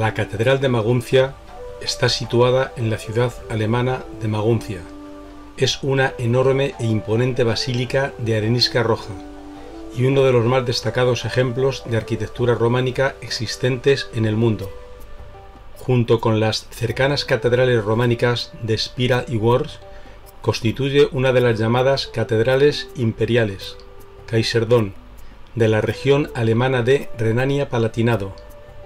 La Catedral de Maguncia está situada en la ciudad alemana de Maguncia. Es una enorme e imponente basílica de arenisca roja y uno de los más destacados ejemplos de arquitectura románica existentes en el mundo. Junto con las cercanas catedrales románicas de Spira y Worms, constituye una de las llamadas catedrales imperiales, Kaiserdom, de la región alemana de Renania-Palatinado.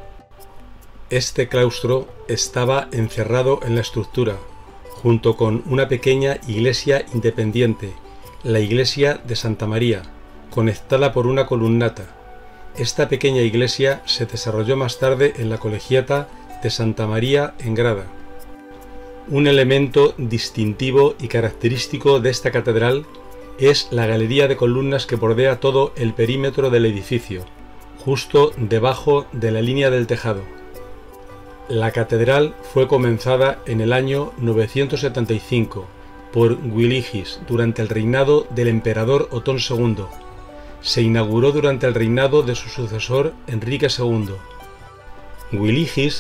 Este claustro estaba encerrado en la estructura, junto con una pequeña iglesia independiente, la iglesia de Santa María, conectada por una columnata. Esta pequeña iglesia se desarrolló más tarde en la colegiata de Santa María en Grada. Un elemento distintivo y característico de esta catedral es la galería de columnas que bordea todo el perímetro del edificio, justo debajo de la línea del tejado. La catedral fue comenzada en el año 975 por Willigis durante el reinado del emperador Otón II. Se inauguró durante el reinado de su sucesor Enrique II. Willigis,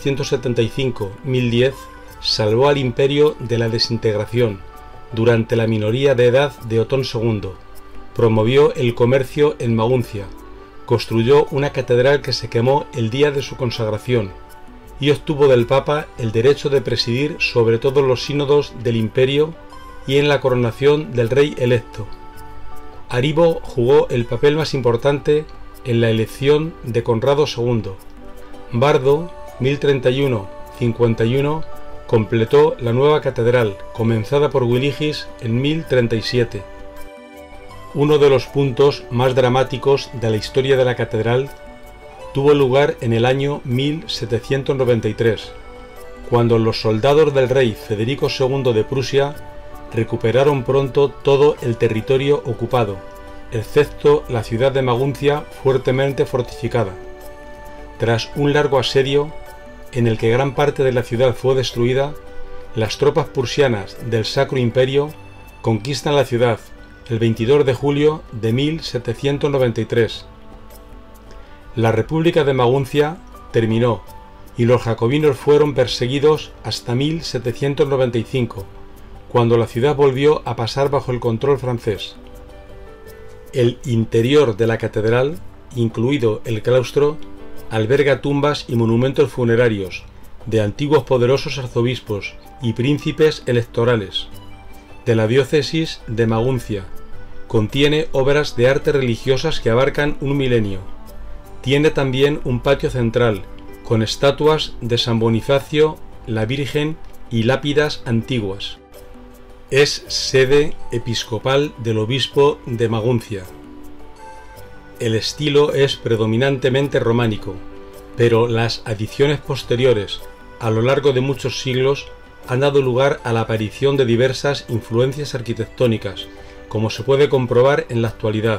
975-1010, salvó al imperio de la desintegración durante la minoría de edad de Otón II. Promovió el comercio en Maguncia, construyó una catedral que se quemó el día de su consagración y obtuvo del Papa el derecho de presidir sobre todos los sínodos del imperio y en la coronación del rey electo. Aribo jugó el papel más importante en la elección de Conrado II. Bardo, 1031-51, completó la nueva catedral, comenzada por Willigis en 1037. Uno de los puntos más dramáticos de la historia de la catedral tuvo lugar en el año 1793, cuando los soldados del rey Federico II de Prusia recuperaron pronto todo el territorio ocupado, excepto la ciudad de Maguncia fuertemente fortificada. Tras un largo asedio, en el que gran parte de la ciudad fue destruida, las tropas prusianas del Sacro Imperio conquistan la ciudad el 22 de julio de 1793. La República de Maguncia terminó y los jacobinos fueron perseguidos hasta 1795, cuando la ciudad volvió a pasar bajo el control francés. El interior de la catedral, incluido el claustro, alberga tumbas y monumentos funerarios de antiguos poderosos arzobispos y príncipes electorales de la diócesis de Maguncia. Contiene obras de arte religiosas que abarcan un milenio. Tiene también un patio central, con estatuas de San Bonifacio, la Virgen y lápidas antiguas. Es sede episcopal del obispo de Maguncia. El estilo es predominantemente románico, pero las adiciones posteriores, a lo largo de muchos siglos, han dado lugar a la aparición de diversas influencias arquitectónicas, como se puede comprobar en la actualidad.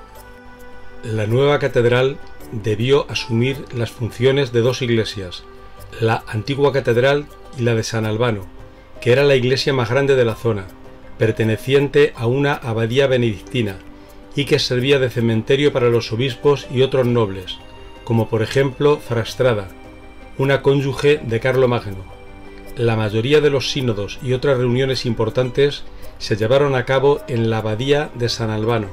La nueva catedral debió asumir las funciones de dos iglesias, la antigua catedral y la de San Albano, que era la iglesia más grande de la zona, perteneciente a una abadía benedictina y que servía de cementerio para los obispos y otros nobles, como por ejemplo Frastrada, una cónyuge de Carlomagno. La mayoría de los sínodos y otras reuniones importantes se llevaron a cabo en la abadía de San Albano.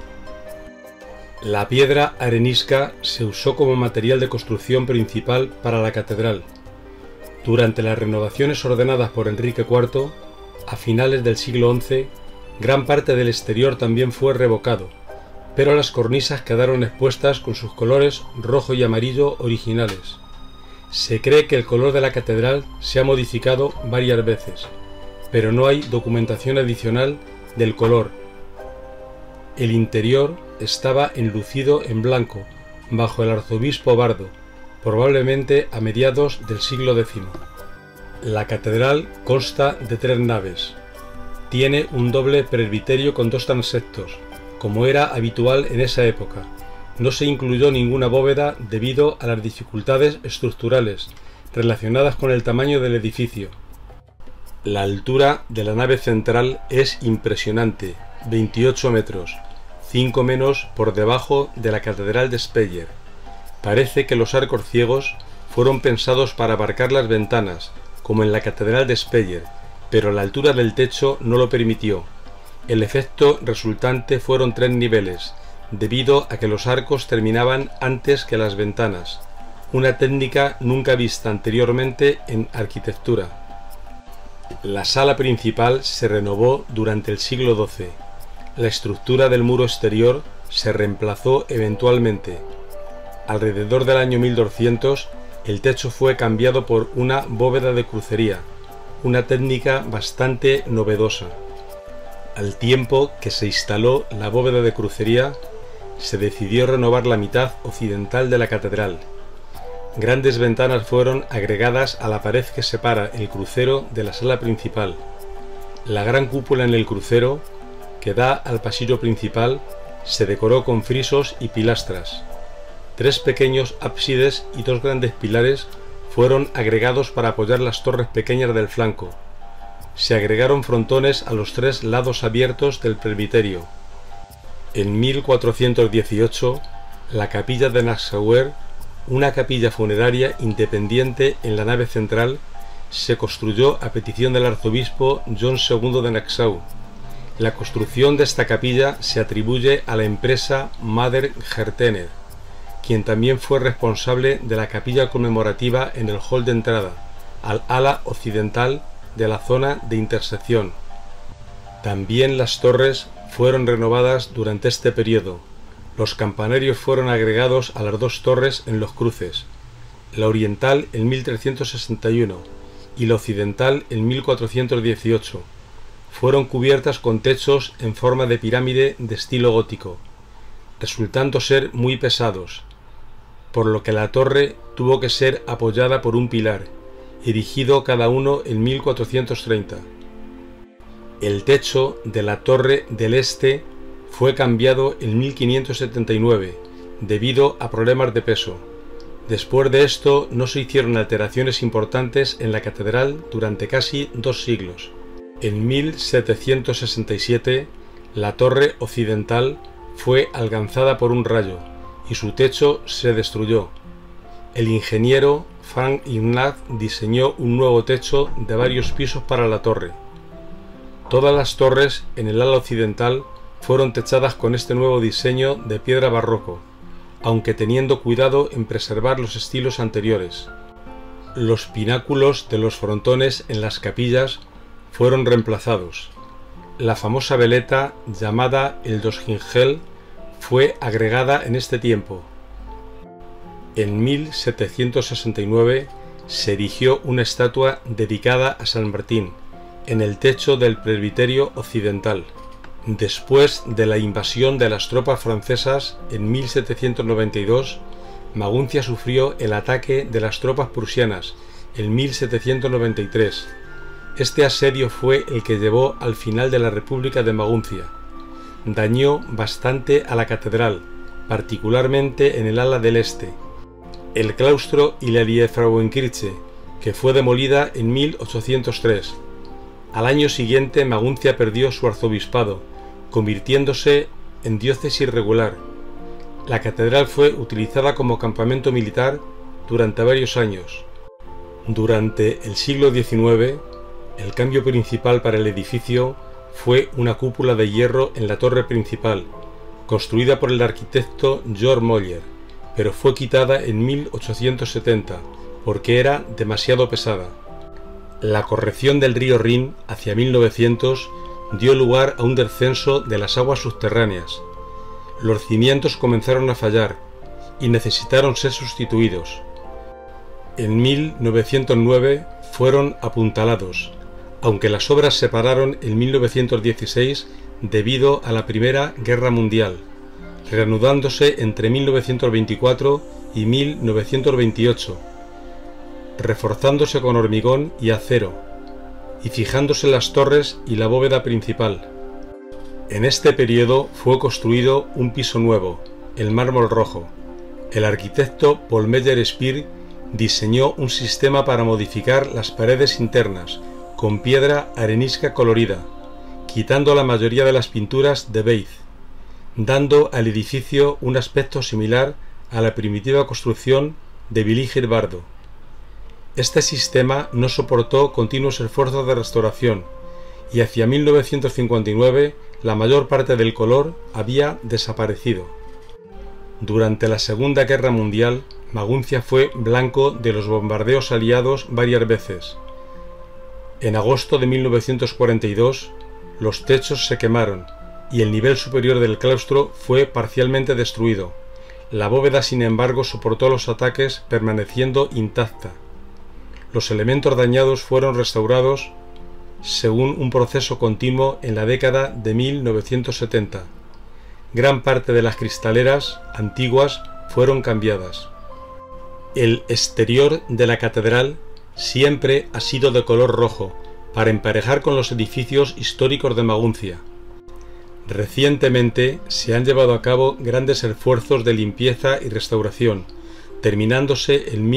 La piedra arenisca se usó como material de construcción principal para la catedral. Durante las renovaciones ordenadas por Enrique IV, a finales del siglo XI, gran parte del exterior también fue revocado, pero las cornisas quedaron expuestas con sus colores rojo y amarillo originales. Se cree que el color de la catedral se ha modificado varias veces, pero no hay documentación adicional del color. El interior estaba enlucido en blanco, bajo el arzobispo Bardo, probablemente a mediados del siglo X. La catedral consta de 3 naves. Tiene un doble presbiterio con 2 transeptos, como era habitual en esa época. No se incluyó ninguna bóveda debido a las dificultades estructurales relacionadas con el tamaño del edificio. La altura de la nave central es impresionante, 28 metros, 5 menos por debajo de la catedral de Speyer. Parece que los arcos ciegos fueron pensados para abarcar las ventanas, como en la Catedral de Speyer, pero la altura del techo no lo permitió. El efecto resultante fueron 3 niveles, debido a que los arcos terminaban antes que las ventanas, una técnica nunca vista anteriormente en arquitectura. La sala principal se renovó durante el siglo XII. La estructura del muro exterior se reemplazó eventualmente. Alrededor del año 1200, el techo fue cambiado por una bóveda de crucería, una técnica bastante novedosa. Al tiempo que se instaló la bóveda de crucería, se decidió renovar la mitad occidental de la catedral. Grandes ventanas fueron agregadas a la pared que separa el crucero de la sala principal. La gran cúpula en el crucero, que da al pasillo principal, se decoró con frisos y pilastras. 3 pequeños ábsides y 2 grandes pilares fueron agregados para apoyar las torres pequeñas del flanco. Se agregaron frontones a los 3 lados abiertos del presbiterio. En 1418, la capilla de Nassauer, una capilla funeraria independiente en la nave central, se construyó a petición del arzobispo John II de Nassau. La construcción de esta capilla se atribuye a la empresa Mader Gertener, quien también fue responsable de la capilla conmemorativa en el hall de entrada, al ala occidental de la zona de intersección. También las torres fueron renovadas durante este periodo. Los campanarios fueron agregados a las 2 torres en los cruces, la oriental en 1361 y la occidental en 1418. Fueron cubiertas con techos en forma de pirámide de estilo gótico, resultando ser muy pesados, por lo que la torre tuvo que ser apoyada por un pilar, erigido cada uno en 1430. El techo de la torre del este fue cambiado en 1579 debido a problemas de peso. Después de esto no se hicieron alteraciones importantes en la catedral durante casi 2 siglos. En 1767 la torre occidental fue alcanzada por un rayo y su techo se destruyó. El ingeniero Frank Ignaz diseñó un nuevo techo de varios pisos para la torre. Todas las torres en el ala occidental fueron techadas con este nuevo diseño de piedra barroco, aunque teniendo cuidado en preservar los estilos anteriores. Los pináculos de los frontones en las capillas fueron reemplazados. La famosa veleta llamada el Dosgingel fue agregada en este tiempo. En 1769 se erigió una estatua dedicada a San Martín en el techo del presbiterio occidental. Después de la invasión de las tropas francesas en 1792, Maguncia sufrió el ataque de las tropas prusianas en 1793. Este asedio fue el que llevó al final de la República de Maguncia. Dañó bastante a la catedral, particularmente en el ala del este, el claustro y la Frauenkirche, que fue demolida en 1803. Al año siguiente Maguncia perdió su arzobispado, convirtiéndose en diócesis regular. La catedral fue utilizada como campamento militar durante varios años. Durante el siglo XIX, el cambio principal para el edificio fue una cúpula de hierro en la torre principal, construida por el arquitecto Georg Moller, pero fue quitada en 1870 porque era demasiado pesada. La corrección del río Rin hacia 1900 dio lugar a un descenso de las aguas subterráneas. Los cimientos comenzaron a fallar y necesitaron ser sustituidos. En 1909 fueron apuntalados, aunque las obras se pararon en 1916 debido a la Primera Guerra Mundial, reanudándose entre 1924 y 1928, reforzándose con hormigón y acero, y fijándose las torres y la bóveda principal. En este periodo fue construido un piso nuevo, el mármol rojo. El arquitecto Paul Meyer-Speer diseñó un sistema para modificar las paredes internas con piedra arenisca colorida, quitando la mayoría de las pinturas de Beige, dando al edificio un aspecto similar a la primitiva construcción de Viligir Bardo. Este sistema no soportó continuos esfuerzos de restauración y hacia 1959 la mayor parte del color había desaparecido. Durante la Segunda Guerra Mundial, Maguncia fue blanco de los bombardeos aliados varias veces. En agosto de 1942, los techos se quemaron y el nivel superior del claustro fue parcialmente destruido. La bóveda, sin embargo, soportó los ataques permaneciendo intacta. Los elementos dañados fueron restaurados según un proceso continuo en la década de 1970. Gran parte de las cristaleras antiguas fueron cambiadas. El exterior de la catedral siempre ha sido de color rojo, para emparejar con los edificios históricos de Maguncia. Recientemente se han llevado a cabo grandes esfuerzos de limpieza y restauración, terminándose en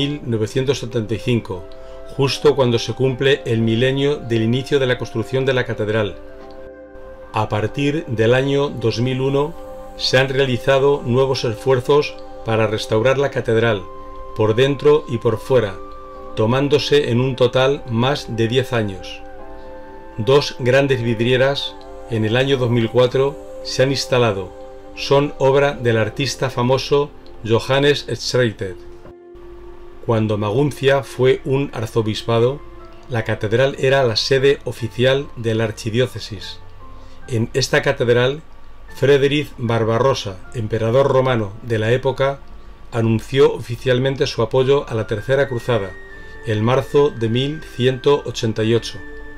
1975, justo cuando se cumple el milenio del inicio de la construcción de la catedral. A partir del año 2001 se han realizado nuevos esfuerzos para restaurar la catedral, por dentro y por fuera, tomándose en un total más de 10 años. 2 grandes vidrieras en el año 2004 se han instalado. Son obra del artista famoso Johannes Schreiter. Cuando Maguncia fue un arzobispado, la catedral era la sede oficial de la archidiócesis. En esta catedral, Frederick Barbarossa, emperador romano de la época, anunció oficialmente su apoyo a la Tercera Cruzada, en marzo de 1188.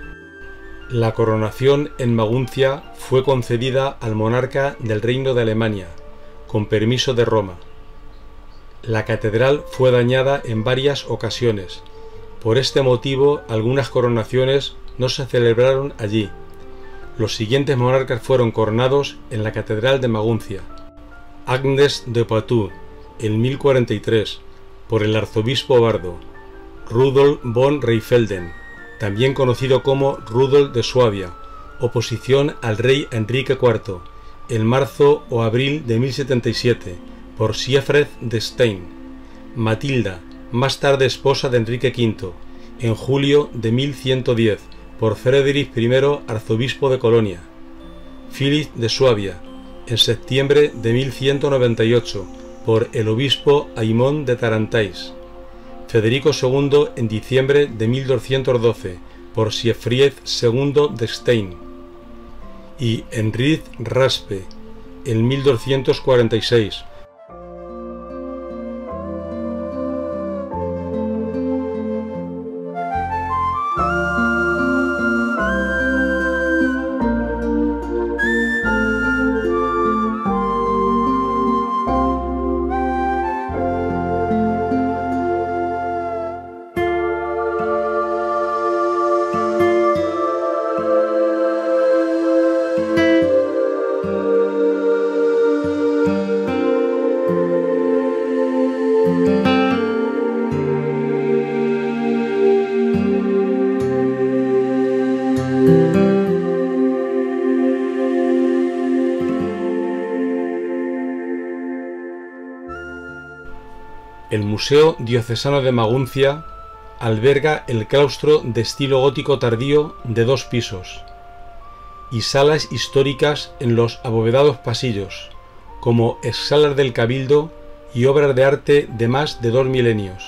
La coronación en Maguncia fue concedida al monarca del Reino de Alemania, con permiso de Roma. La catedral fue dañada en varias ocasiones. Por este motivo, algunas coronaciones no se celebraron allí. Los siguientes monarcas fueron coronados en la catedral de Maguncia: Agnes de Poitou, en 1043, por el arzobispo Bardo; Rudolf von Rheinfelden, también conocido como Rudolf de Suabia, oposición al rey Enrique IV, en marzo o abril de 1077, por Siegfried de Stein; Matilda, más tarde esposa de Enrique V, en julio de 1110, por Frederick I, arzobispo de Colonia; Philip de Suabia, en septiembre de 1198, por el obispo Aymon de Tarantais; Federico II en diciembre de 1212, por Siegfried II de Stein; y Henrik Raspe, en 1246, El Museo Diocesano de Maguncia alberga el claustro de estilo gótico tardío de 2 pisos y salas históricas en los abovedados pasillos, como salas del Cabildo y obras de arte de más de 2 milenios.